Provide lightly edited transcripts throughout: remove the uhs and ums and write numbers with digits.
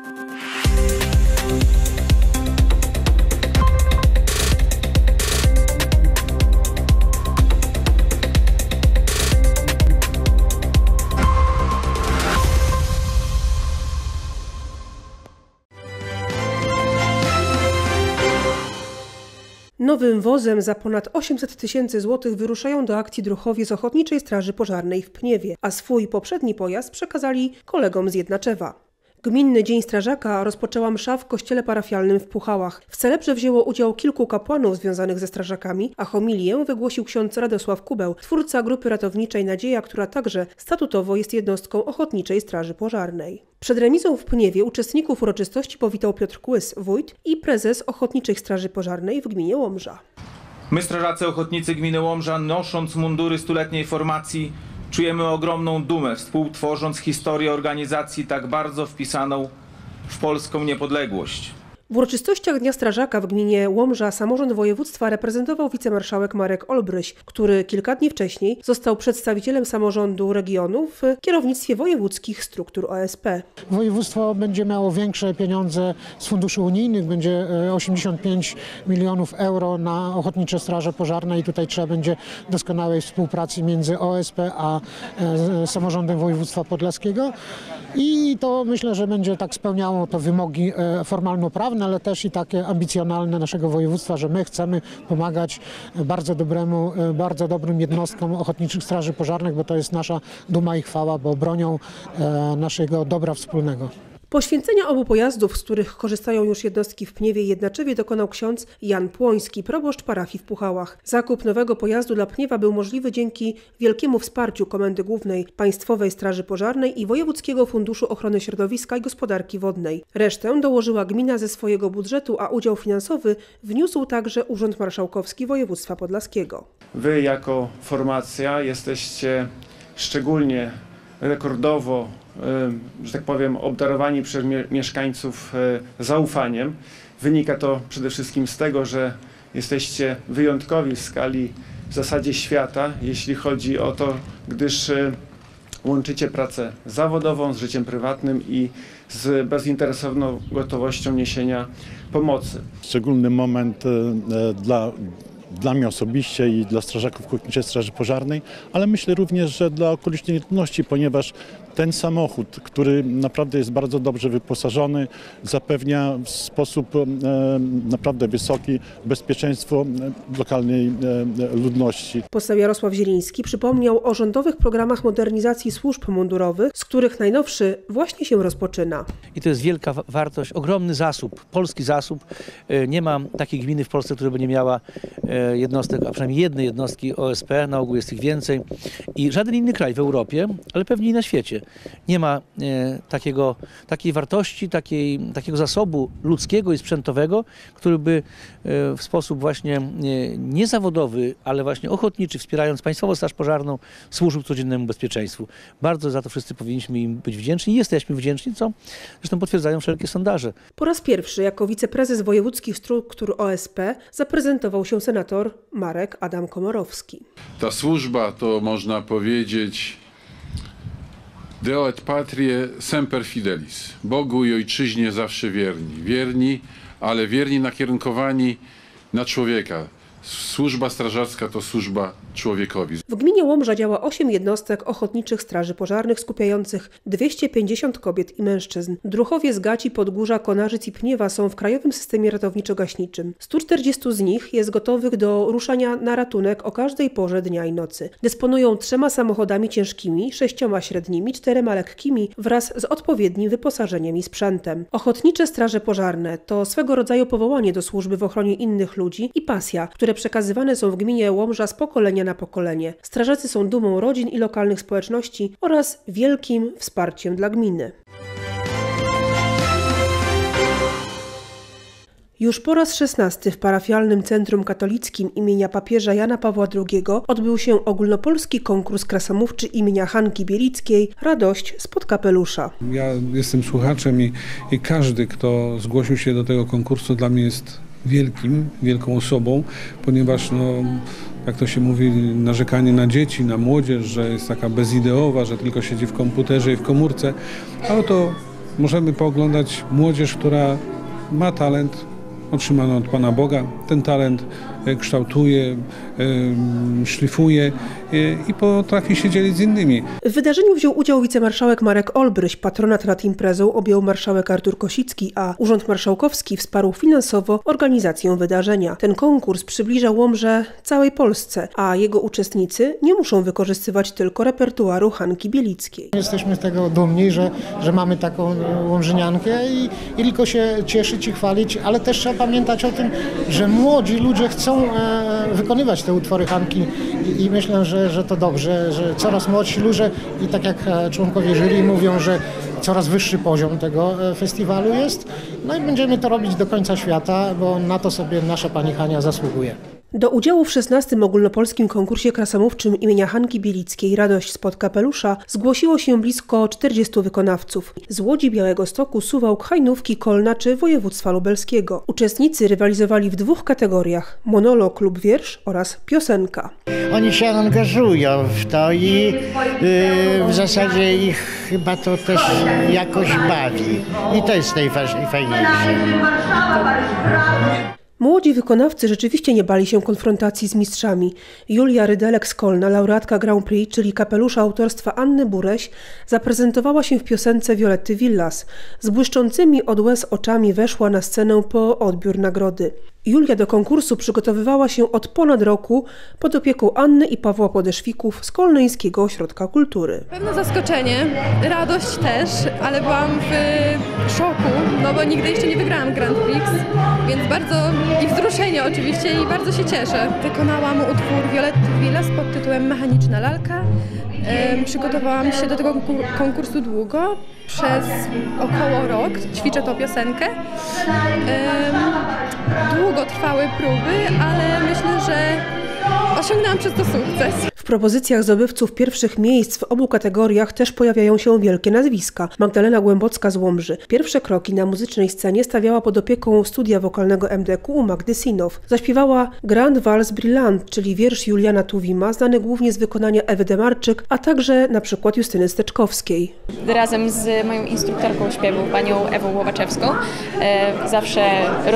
Nowym wozem za ponad 800 000 złotych wyruszają do akcji druhowie z Ochotniczej Straży Pożarnej w Pniewie, a swój poprzedni pojazd przekazali kolegom z Jednaczewa. Gminny Dzień Strażaka rozpoczęła msza w kościele parafialnym w Puchałach. W celebrze wzięło udział kilku kapłanów związanych ze strażakami, a homilię wygłosił ksiądz Radosław Kubeł, twórca grupy ratowniczej Nadzieja, która także statutowo jest jednostką Ochotniczej Straży Pożarnej. Przed remizą w Pniewie uczestników uroczystości powitał Piotr Kłys, wójt i prezes Ochotniczej Straży Pożarnej w gminie Łomża. My, strażacy ochotnicy gminy Łomża, nosząc mundury stuletniej formacji, czujemy ogromną dumę, współtworząc historię organizacji tak bardzo wpisaną w polską niepodległość. W uroczystościach Dnia Strażaka w gminie Łomża samorząd województwa reprezentował wicemarszałek Marek Olbryś, który kilka dni wcześniej został przedstawicielem samorządu regionu w kierownictwie wojewódzkich struktur OSP. Województwo będzie miało większe pieniądze z funduszy unijnych, będzie 85 milionów euro na Ochotnicze Straże Pożarne i tutaj trzeba będzie doskonałej współpracy między OSP a samorządem województwa podlaskiego i to myślę, że będzie tak spełniało to wymogi formalno-prawne, ale też i takie ambicjonalne naszego województwa, że my chcemy pomagać bardzo dobrym jednostkom Ochotniczych Straży Pożarnych, bo to jest nasza duma i chwała, bo bronią naszego dobra wspólnego. Poświęcenia obu pojazdów, z których korzystają już jednostki w Pniewie i Jednaczewie, dokonał ksiądz Jan Płoński, proboszcz parafii w Puchałach. Zakup nowego pojazdu dla Pniewa był możliwy dzięki wielkiemu wsparciu Komendy Głównej Państwowej Straży Pożarnej i Wojewódzkiego Funduszu Ochrony Środowiska i Gospodarki Wodnej. Resztę dołożyła gmina ze swojego budżetu, a udział finansowy wniósł także Urząd Marszałkowski Województwa Podlaskiego. Wy jako formacja jesteście szczególnie rekordowo, że tak powiem, obdarowani przez mieszkańców zaufaniem. Wynika to przede wszystkim z tego, że jesteście wyjątkowi w skali w zasadzie świata, jeśli chodzi o to, gdyż łączycie pracę zawodową z życiem prywatnym i z bezinteresowną gotowością niesienia pomocy. Szczególny moment dla mnie osobiście i dla strażaków Ochotniczej Straży Pożarnej, ale myślę również, że dla okolicznej ludności, ponieważ ten samochód, który naprawdę jest bardzo dobrze wyposażony, zapewnia w sposób naprawdę wysoki bezpieczeństwo lokalnej ludności. Poseł Jarosław Zieliński przypomniał o rządowych programach modernizacji służb mundurowych, z których najnowszy właśnie się rozpoczyna. I to jest wielka wartość, ogromny zasób, polski zasób. Nie ma takiej gminy w Polsce, która by nie miała jednostek, a przynajmniej jednej jednostki OSP, na ogół jest ich więcej. I żaden inny kraj w Europie, ale pewnie i na świecie, nie ma takiej wartości, takiego zasobu ludzkiego i sprzętowego, który by w sposób właśnie niezawodowy, ale właśnie ochotniczy, wspierając Państwową Straż Pożarną, służył codziennemu bezpieczeństwu. Bardzo za to wszyscy powinniśmy im być wdzięczni i jesteśmy wdzięczni, co zresztą potwierdzają wszelkie sondaże. Po raz pierwszy jako wiceprezes wojewódzkich struktur OSP zaprezentował się senator Marek Adam Komorowski. Ta służba to, można powiedzieć, Deo et patrie semper fidelis. Bogu i ojczyźnie zawsze wierni. Wierni, ale wierni nakierunkowani na człowieka. Służba strażacka to służba człowiekowi. W gminie Łomża działa 8 jednostek ochotniczych straży pożarnych skupiających 250 kobiet i mężczyzn. Druhowie z Gaci, Podgórza, Konarzyc i Pniewa są w krajowym systemie ratowniczo-gaśniczym. 140 z nich jest gotowych do ruszania na ratunek o każdej porze dnia i nocy. Dysponują 3 samochodami ciężkimi, 6 średnimi, 4 lekkimi wraz z odpowiednim wyposażeniem i sprzętem. Ochotnicze straże pożarne to swego rodzaju powołanie do służby w ochronie innych ludzi i pasja, które przekazywane są w gminie Łomża z pokolenia na pokolenie. Strażacy są dumą rodzin i lokalnych społeczności oraz wielkim wsparciem dla gminy. Już po raz 16 w parafialnym Centrum Katolickim imienia papieża Jana Pawła II odbył się ogólnopolski konkurs krasomówczy imienia Hanki Bielickiej Radość spod kapelusza. Ja jestem słuchaczem i każdy, kto zgłosił się do tego konkursu, dla mnie jest wielką osobą, ponieważ jak to się mówi, narzekanie na dzieci, na młodzież, że jest taka bezideowa, że tylko siedzi w komputerze i w komórce, a oto możemy pooglądać młodzież, która ma talent otrzymany od Pana Boga. Ten talent kształtuje, szlifuje i potrafi się dzielić z innymi. W wydarzeniu wziął udział wicemarszałek Marek Olbryś. Patronat nad imprezą objął marszałek Artur Kosicki, a Urząd Marszałkowski wsparł finansowo organizację wydarzenia. Ten konkurs przybliża Łomżę całej Polsce, a jego uczestnicy nie muszą wykorzystywać tylko repertuaru Hanki Bielickiej. Jesteśmy z tego dumni, że mamy taką łomżyniankę i tylko się cieszyć i chwalić, ale też trzeba pamiętać o tym, że młodzi ludzie chcą wykonywać te utwory Hanki i myślę, że to dobrze, że coraz młodsi ludzie i tak jak członkowie jury mówią, że coraz wyższy poziom tego festiwalu jest. No i będziemy to robić do końca świata, bo na to sobie nasza pani Hania zasługuje. Do udziału w 16. ogólnopolskim konkursie krasomówczym imienia Hanki Bielickiej Radość spod kapelusza zgłosiło się blisko 40 wykonawców z Łodzi, Białegostoku, Suwałk, Hajnówki, Kolna czy województwa lubelskiego. Uczestnicy rywalizowali w 2 kategoriach: monolog lub wiersz oraz piosenka. Oni się angażują w to i w zasadzie ich chyba to też jakoś bawi i to jest najfajniejsze. Młodzi wykonawcy rzeczywiście nie bali się konfrontacji z mistrzami. Julia Rydelek z Kolna, laureatka Grand Prix, czyli kapelusza autorstwa Anny Bureś, zaprezentowała się w piosence Violetty Villas. Z błyszczącymi od łez oczami weszła na scenę po odbiór nagrody. Julia do konkursu przygotowywała się od ponad roku pod opieką Anny i Pawła Podeszwików z Kolneńskiego Ośrodka Kultury. Pewne zaskoczenie, radość też, ale byłam w szoku, no bo nigdy jeszcze nie wygrałam Grand Prix, więc bardzo i wzruszenie oczywiście i bardzo się cieszę. Wykonałam utwór Violetty Villas pod tytułem Mechaniczna lalka. Przygotowałam się do tego konkursu długo, przez około rok ćwiczę tę piosenkę. Długo trwały próby, ale myślę, że osiągnęłam przez to sukces. W propozycjach zdobywców pierwszych miejsc w obu kategoriach też pojawiają się wielkie nazwiska. Magdalena Głębocka z Łomży. Pierwsze kroki na muzycznej scenie stawiała pod opieką studia wokalnego MDK u Magdy Sinow. Zaśpiewała Grand Vals Brillant, czyli wiersz Juliana Tuwima, znany głównie z wykonania Ewy Demarczyk, a także na przykład Justyny Steczkowskiej. Razem z moją instruktorką śpiewu, panią Ewą Łowaczewską, zawsze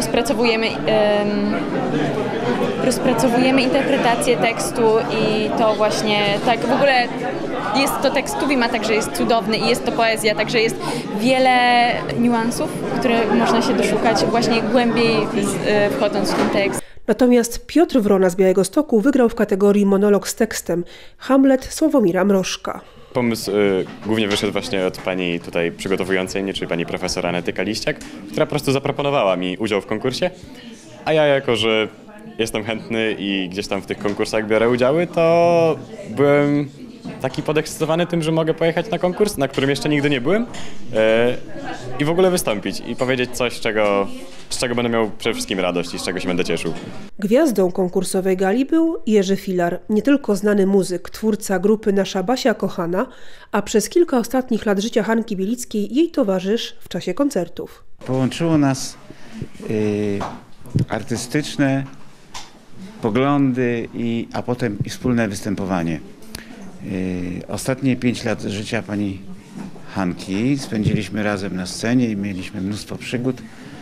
rozpracowujemy interpretację tekstu i to właśnie tak w ogóle jest to tekst Tuwima, także jest cudowny i jest to poezja, także jest wiele niuansów, które można się doszukać właśnie głębiej wchodząc w ten tekst. Natomiast Piotr Wrona z Białegostoku wygrał w kategorii monolog z tekstem Hamlet Sławomira Mrożka. Pomysł głównie wyszedł właśnie od pani tutaj przygotowującej mnie, czyli pani profesor Anety Kaliściak, która po prostu zaproponowała mi udział w konkursie, a ja jako, że jestem chętny i gdzieś tam w tych konkursach biorę udziały, to byłem taki podekscytowany tym, że mogę pojechać na konkurs, na którym jeszcze nigdy nie byłem i w ogóle wystąpić i powiedzieć coś, z czego będę miał przede wszystkim radość i z czego się będę cieszył. Gwiazdą konkursowej gali był Jerzy Filar, nie tylko znany muzyk, twórca grupy Nasza Basia Kochana, a przez kilka ostatnich lat życia Hanki Bielickiej jej towarzysz w czasie koncertów. Połączyło nas artystyczne poglądy, a potem wspólne występowanie. Ostatnie 5 lat życia pani Hanki spędziliśmy razem na scenie i mieliśmy mnóstwo przygód.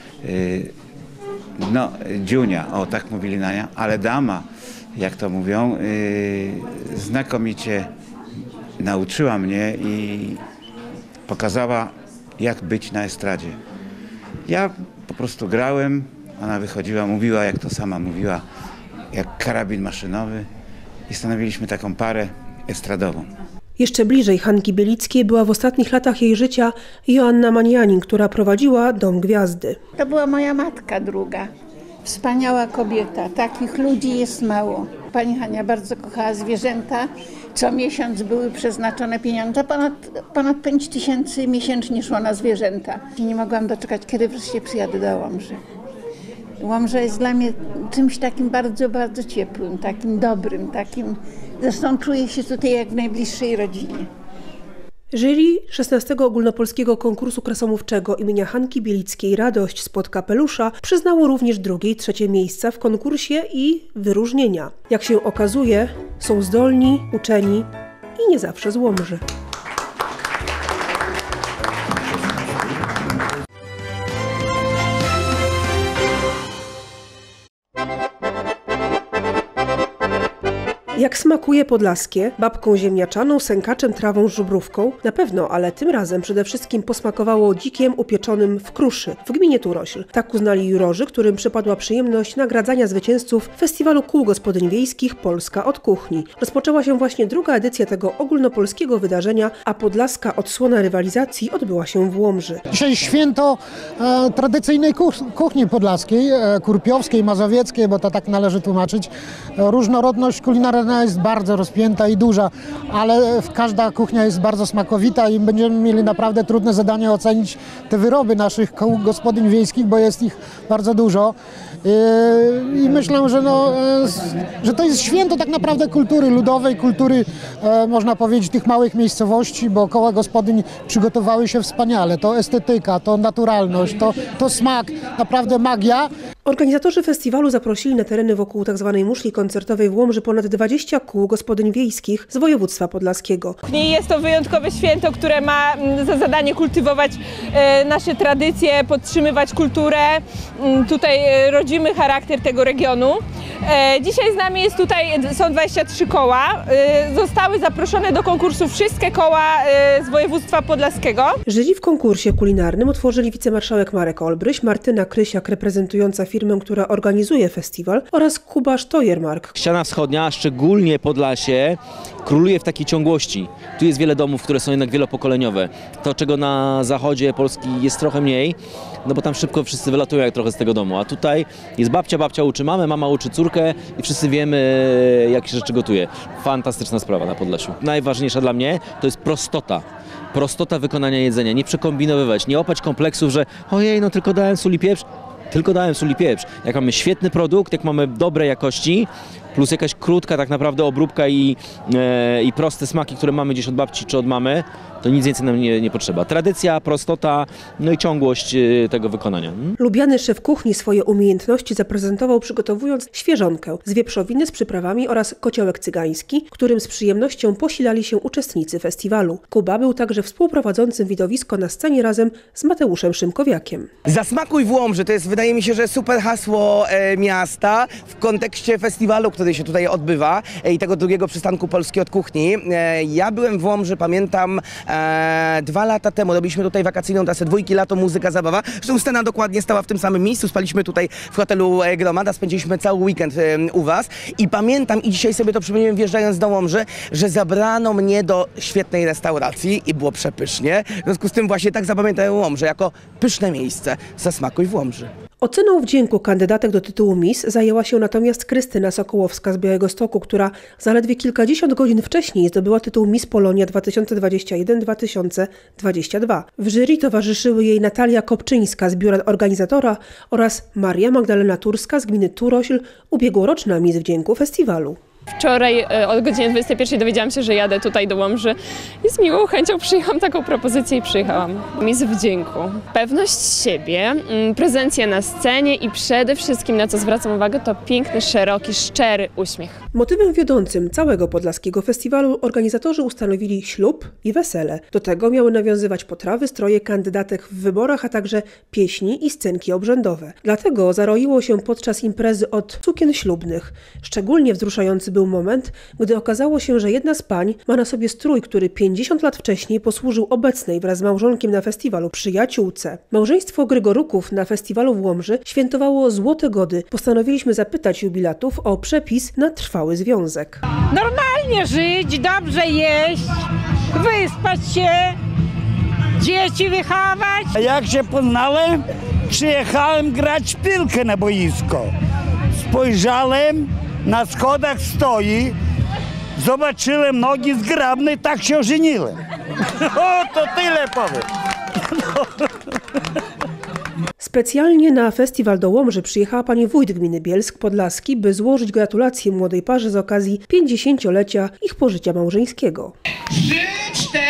No, dziunia, o tak mówili na nią, ale dama, jak to mówią, znakomicie nauczyła mnie i pokazała, jak być na estradzie. Ja po prostu grałem, ona wychodziła, mówiła, jak to sama mówiła, jak karabin maszynowy i stanowiliśmy taką parę estradową. Jeszcze bliżej Hanki Bielickiej była w ostatnich latach jej życia Joanna Manianin, która prowadziła Dom Gwiazdy. To była moja matka druga. Wspaniała kobieta. Takich ludzi jest mało. Pani Hania bardzo kochała zwierzęta. Co miesiąc były przeznaczone pieniądze. Ponad 5 000 miesięcznie szło na zwierzęta. Nie mogłam doczekać, kiedy wreszcie przyjadę do Łomży. Łomża jest dla mnie czymś takim bardzo, bardzo ciepłym, takim dobrym, takim... Zresztą czuję się tutaj jak w najbliższej rodzinie. Jury 16. ogólnopolskiego konkursu krasomówczego imienia Hanki Bielickiej Radość spod kapelusza przyznało również 2. i 3. miejsca w konkursie i wyróżnienia. Jak się okazuje, są zdolni, uczeni i nie zawsze z Łomży. Jak smakuje podlaskie? Babką ziemniaczaną, sękaczem, trawą, żubrówką? Na pewno, ale tym razem przede wszystkim posmakowało dzikiem upieczonym w Kruszy, w gminie Turośl. Tak uznali jurorzy, którym przypadła przyjemność nagradzania zwycięzców Festiwalu Kół Gospodyń Wiejskich Polska od Kuchni. Rozpoczęła się właśnie druga edycja tego ogólnopolskiego wydarzenia, a podlaska odsłona rywalizacji odbyła się w Łomży. Dzisiaj święto tradycyjnej kuchni podlaskiej, kurpiowskiej, mazowieckiej, bo to tak należy tłumaczyć. Różnorodność kulinarna jest bardzo rozpięta i duża, ale każda kuchnia jest bardzo smakowita i będziemy mieli naprawdę trudne zadanie ocenić te wyroby naszych kół gospodyń wiejskich, bo jest ich bardzo dużo. I myślę, że to jest święto tak naprawdę kultury ludowej, kultury, można powiedzieć, tych małych miejscowości, bo koła gospodyń przygotowały się wspaniale. To estetyka, to naturalność, to smak, naprawdę magia. Organizatorzy festiwalu zaprosili na tereny wokół tzw. muszli koncertowej w Łomży ponad 20 kół gospodyń wiejskich z województwa podlaskiego. Jest to wyjątkowe święto, które ma za zadanie kultywować nasze tradycje, podtrzymywać kulturę, tutaj rodzimy charakter tego regionu. Dzisiaj z nami są 23 koła. Zostały zaproszone do konkursu wszystkie koła z województwa podlaskiego. Jury w konkursie kulinarnym utworzyli wicemarszałek Marek Olbryś, Martyna Krysiak reprezentująca firmę, która organizuje festiwal, oraz Kuba Sztojermark. Ściana wschodnia, szczególnie Podlasie, króluje w takiej ciągłości. Tu jest wiele domów, które są jednak wielopokoleniowe. To, czego na zachodzie Polski jest trochę mniej, no bo tam szybko wszyscy wylatują jak trochę z tego domu. A tutaj jest babcia uczy mamę, mama uczy córkę i wszyscy wiemy, jakie rzeczy gotuje. Fantastyczna sprawa na Podlasiu. Najważniejsza dla mnie to jest prostota. Prostota wykonania jedzenia. Nie przekombinowywać, nie łapać kompleksów, że ojej, no tylko dałem sól i pieprz. Tylko dałem sól i pieprz. Jak mamy świetny produkt, jak mamy dobrej jakości, plus jakaś krótka tak naprawdę obróbka i proste smaki, które mamy gdzieś od babci czy od mamy, to nic więcej nam nie potrzeba. Tradycja, prostota, no i ciągłość tego wykonania. Lubiany szef kuchni swoje umiejętności zaprezentował, przygotowując świeżonkę z wieprzowiny z przyprawami oraz kociołek cygański, którym z przyjemnością posilali się uczestnicy festiwalu. Kuba był także współprowadzącym widowisko na scenie razem z Mateuszem Szymkowiakiem. Zasmakuj w Łomży to jest, wydaje mi się, że super hasło miasta w kontekście festiwalu, który się tutaj odbywa i tego drugiego przystanku Polski od Kuchni. Ja byłem w Łomży, pamiętam, 2 lata temu. Robiliśmy tutaj wakacyjną trasę Dwójki, lato, muzyka, zabawa. Zresztą scena dokładnie stała w tym samym miejscu. Spaliśmy tutaj w hotelu Gromada, spędziliśmy cały weekend u was i pamiętam, i dzisiaj sobie to przypomniałem wjeżdżając do Łomży, że zabrano mnie do świetnej restauracji i było przepysznie. W związku z tym właśnie tak zapamiętałem Łomżę jako pyszne miejsce. Zasmakuj w Łomży. Oceną wdzięku kandydatek do tytułu Miss zajęła się natomiast Krystyna Sokołowska z Białegostoku, która zaledwie kilkadziesiąt godzin wcześniej zdobyła tytuł Miss Polonia 2021-2022. W jury towarzyszyły jej Natalia Kopczyńska z biura organizatora oraz Maria Magdalena Turska z gminy Turośl, ubiegłoroczna Miss Wdzięku festiwalu. Wczoraj o godzinie 21 dowiedziałam się, że jadę tutaj do Łomży i z miłą chęcią przyjęłam taką propozycję i przyjechałam. Miss Wdzięku. Pewność siebie, prezencja na scenie i przede wszystkim, na co zwracam uwagę, to piękny, szeroki, szczery uśmiech. Motywem wiodącym całego podlaskiego festiwalu organizatorzy ustanowili ślub i wesele. Do tego miały nawiązywać potrawy, stroje kandydatek w wyborach, a także pieśni i scenki obrzędowe. Dlatego zaroiło się podczas imprezy od sukien ślubnych. Szczególnie wzruszający był moment, gdy okazało się, że jedna z pań ma na sobie strój, który 50 lat wcześniej posłużył obecnej wraz z małżonkiem na festiwalu przyjaciółce. Małżeństwo Grygoruków na festiwalu w Łomży świętowało złote gody. Postanowiliśmy zapytać jubilatów o przepis na trwały związek. Normalnie żyć, dobrze jeść, wyspać się, dzieci wychować. A jak się poznałem, przyjechałem grać w piłkę na boisko. Spojrzałem, na schodach stoi, zobaczyłem nogi zgrabne i tak się ożeniłem. O, to tyle powiem. Specjalnie na festiwal do Łomży przyjechała pani wójt gminy Bielsk Podlaski, by złożyć gratulacje młodej parze z okazji 50-lecia ich pożycia małżeńskiego. 3, 4.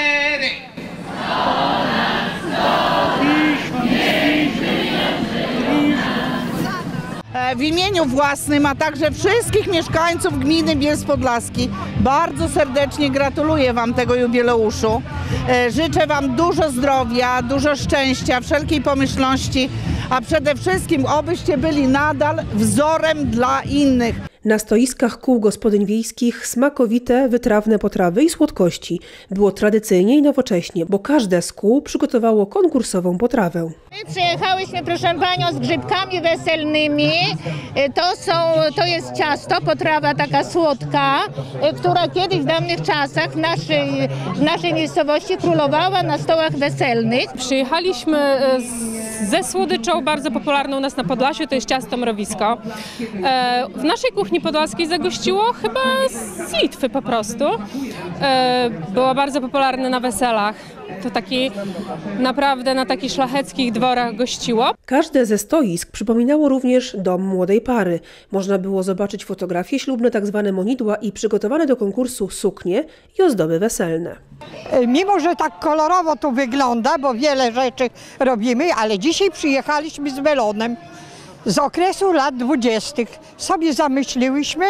W imieniu własnym, a także wszystkich mieszkańców gminy Bielsk Podlaski bardzo serdecznie gratuluję wam tego jubileuszu. Życzę wam dużo zdrowia, dużo szczęścia, wszelkiej pomyślności, a przede wszystkim obyście byli nadal wzorem dla innych. Na stoiskach kół gospodyń wiejskich smakowite, wytrawne potrawy i słodkości. Było tradycyjnie i nowocześnie, bo każde z kół przygotowało konkursową potrawę. My przyjechałyśmy, proszę panią, z grzybkami weselnymi. To jest ciasto, potrawa taka słodka, która kiedyś w dawnych czasach w naszej miejscowości królowała na stołach weselnych. Przyjechaliśmy ze słodyczą bardzo popularną u nas na Podlasiu, to jest ciasto mrowisko. W naszej kuchni podlaskiej zagościło chyba z Litwy po prostu. Było bardzo popularne na weselach. To taki naprawdę na takich szlacheckich dworach gościło. Każde ze stoisk przypominało również dom młodej pary. Można było zobaczyć fotografie ślubne, tak zwane monidła i przygotowane do konkursu suknie i ozdoby weselne. Mimo że tak kolorowo tu wygląda, bo wiele rzeczy robimy, ale dzisiaj przyjechaliśmy z welonem. Z okresu lat 20. sobie zamyśliłyśmy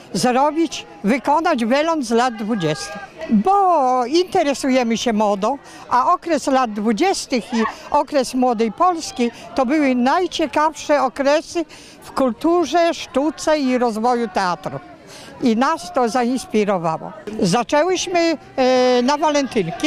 wykonać welon z lat 20. Bo interesujemy się modą, a okres lat 20. i okres Młodej Polski to były najciekawsze okresy w kulturze, sztuce i rozwoju teatru. I nas to zainspirowało. Zaczęłyśmy na walentynki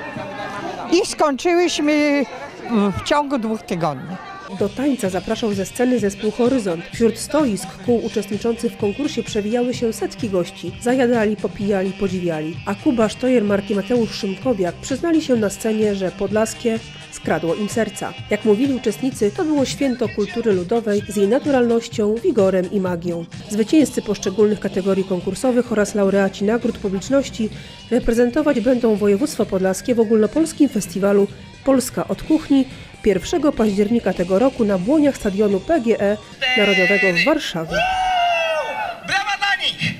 i skończyłyśmy w ciągu 2 tygodni. Do tańca zapraszał ze sceny zespół Horyzont. Wśród stoisk kół uczestniczących w konkursie przewijały się setki gości. Zajadali, popijali, podziwiali. A Kuba Sztojer-Mark i Mateusz Szymkowiak przyznali się na scenie, że podlaskie skradło im serca. Jak mówili uczestnicy, to było święto kultury ludowej z jej naturalnością, wigorem i magią. Zwycięzcy poszczególnych kategorii konkursowych oraz laureaci nagród publiczności reprezentować będą województwo podlaskie w ogólnopolskim festiwalu Polska od kuchni 1 października tego roku na błoniach stadionu PGE Narodowego w Warszawie. Brawa dla nich!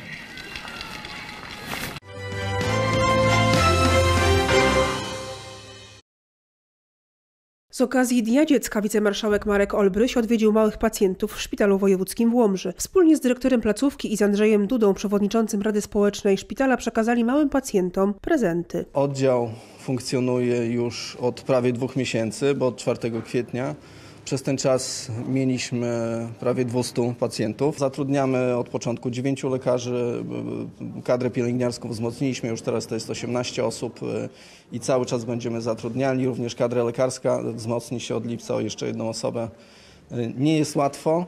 Z okazji Dnia Dziecka wicemarszałek Marek Olbryś odwiedził małych pacjentów w Szpitalu Wojewódzkim w Łomży. Wspólnie z dyrektorem placówki i z Andrzejem Dudą, przewodniczącym Rady Społecznej szpitala, przekazali małym pacjentom prezenty. Oddział funkcjonuje już od prawie 2 miesięcy, bo od 4 kwietnia. Przez ten czas mieliśmy prawie 200 pacjentów. Zatrudniamy od początku 9 lekarzy, kadrę pielęgniarską wzmocniliśmy, już teraz to jest 18 osób i cały czas będziemy zatrudniali. Również kadra lekarska wzmocni się od lipca o jeszcze 1 osobę. Nie jest łatwo,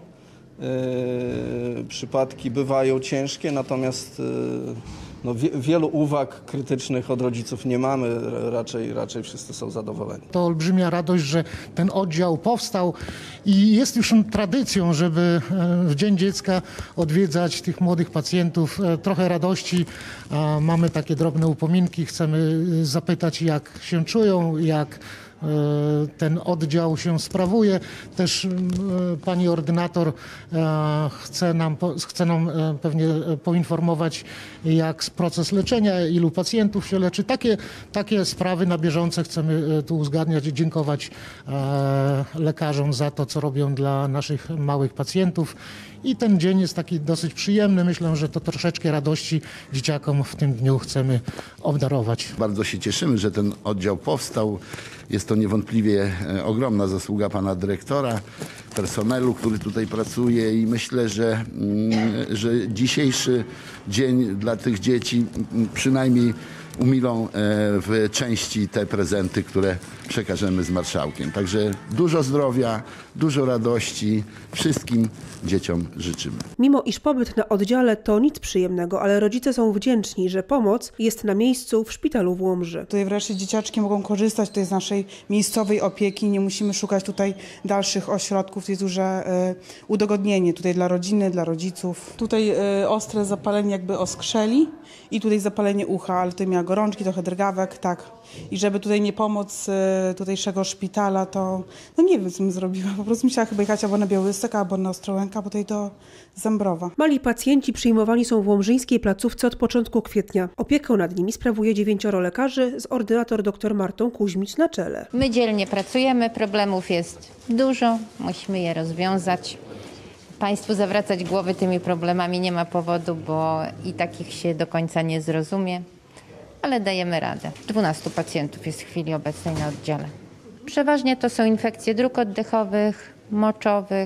przypadki bywają ciężkie, natomiast wielu uwag krytycznych od rodziców nie mamy, raczej wszyscy są zadowoleni. To olbrzymia radość, że ten oddział powstał i jest już tradycją, żeby w Dzień Dziecka odwiedzać tych młodych pacjentów. Trochę radości, mamy takie drobne upominki, chcemy zapytać, jak się czują, jak ten oddział się sprawuje. Też pani ordynator chce nam pewnie poinformować, jak proces leczenia, ilu pacjentów się leczy. Takie sprawy na bieżąco chcemy tu uzgadniać i dziękować lekarzom za to, co robią dla naszych małych pacjentów. I ten dzień jest taki dosyć przyjemny. Myślę, że to troszeczkę radości dzieciakom w tym dniu chcemy obdarować. Bardzo się cieszymy, że ten oddział powstał. Jest to niewątpliwie ogromna zasługa pana dyrektora, personelu, który tutaj pracuje i myślę, że dzisiejszy dzień dla tych dzieci przynajmniej umilą w części te prezenty, które przekażemy z marszałkiem. Także dużo zdrowia, dużo radości wszystkim dzieciom życzymy. Mimo iż pobyt na oddziale to nic przyjemnego, ale rodzice są wdzięczni, że pomoc jest na miejscu w szpitalu w Łomży. Tutaj wreszcie dzieciaczki mogą korzystać tutaj z naszej miejscowej opieki, nie musimy szukać tutaj dalszych ośrodków, to jest duże udogodnienie tutaj dla rodziny, dla rodziców. Tutaj ostre zapalenie jakby oskrzeli i tutaj zapalenie ucha, ale tutaj miała gorączki, trochę drgawek, tak. I żeby tutaj nie pomóc tutejszego szpitala, to nie wiem, co bym zrobiła. Po prostu musiała chyba jechać albo na Białystok, albo na Ostrołękę, albo tutaj do Zambrowa. Mali pacjenci przyjmowani są w łomżyńskiej placówce od początku kwietnia. Opiekę nad nimi sprawuje 9 lekarzy z ordynator dr Martą Kuźmicz na czele. My dzielnie pracujemy, problemów jest dużo, musimy je rozwiązać. Państwu zawracać głowy tymi problemami nie ma powodu, bo i takich się do końca nie zrozumie, ale dajemy radę. 12 pacjentów jest w chwili obecnej na oddziale. Przeważnie to są infekcje dróg oddechowych, moczowych,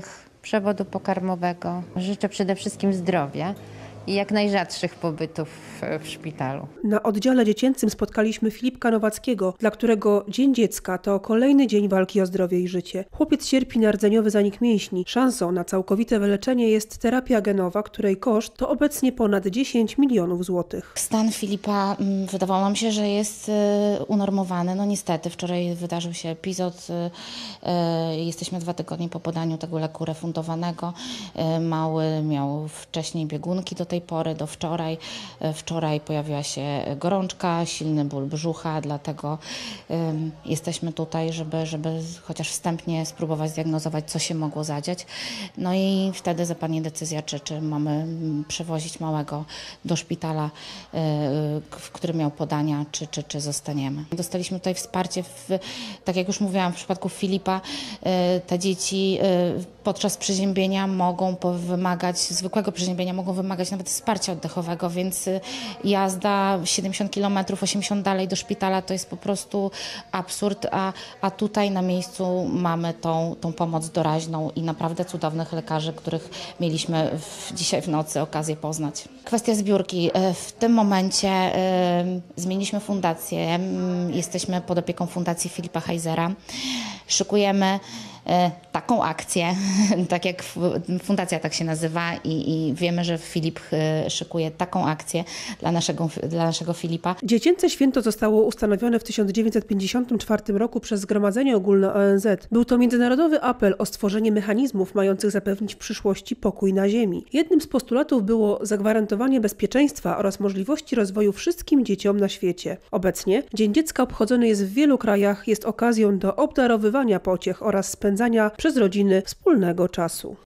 przewodu pokarmowego. Życzę przede wszystkim zdrowia i jak najrzadszych pobytów w szpitalu. Na oddziale dziecięcym spotkaliśmy Filipka Nowackiego, dla którego Dzień Dziecka to kolejny dzień walki o zdrowie i życie. Chłopiec cierpi na rdzeniowy zanik mięśni. Szansą na całkowite wyleczenie jest terapia genowa, której koszt to obecnie ponad 10 milionów złotych. Stan Filipa wydawało nam się, że jest unormowany. No niestety, wczoraj wydarzył się epizod. Jesteśmy 2 tygodnie po podaniu tego leku refundowanego. Mały miał wcześniej biegunki do tej pory, do wczoraj. Wczoraj pojawiła się gorączka, silny ból brzucha, dlatego jesteśmy tutaj, żeby chociaż wstępnie spróbować zdiagnozować, co się mogło zadziać. No i wtedy zapadnie decyzja, czy mamy przewozić małego do szpitala, w którym miał podania, czy zostaniemy. Dostaliśmy tutaj wsparcie, tak jak już mówiłam, w przypadku Filipa, te dzieci podczas przeziębienia mogą wymagać, zwykłego przeziębienia mogą wymagać nawet wsparcia oddechowego, więc jazda 70 km, 80 dalej do szpitala to jest po prostu absurd, a tutaj na miejscu mamy tą pomoc doraźną i naprawdę cudownych lekarzy, których mieliśmy dzisiaj w nocy okazję poznać. Kwestia zbiórki. W tym momencie zmieniliśmy fundację, jesteśmy pod opieką Fundacji Filipa Heisera. Szykujemy taką akcję, tak jak fundacja tak się nazywa i wiemy, że Filip szykuje taką akcję dla naszego Filipa. Dziecięce święto zostało ustanowione w 1954 roku przez Zgromadzenie Ogólne ONZ. Był to międzynarodowy apel o stworzenie mechanizmów mających zapewnić w przyszłości pokój na Ziemi. Jednym z postulatów było zagwarantowanie bezpieczeństwa oraz możliwości rozwoju wszystkim dzieciom na świecie. Obecnie Dzień Dziecka obchodzony jest w wielu krajach, jest okazją do obdarowywania pociech oraz spędzania przez rodziny wspólnego czasu.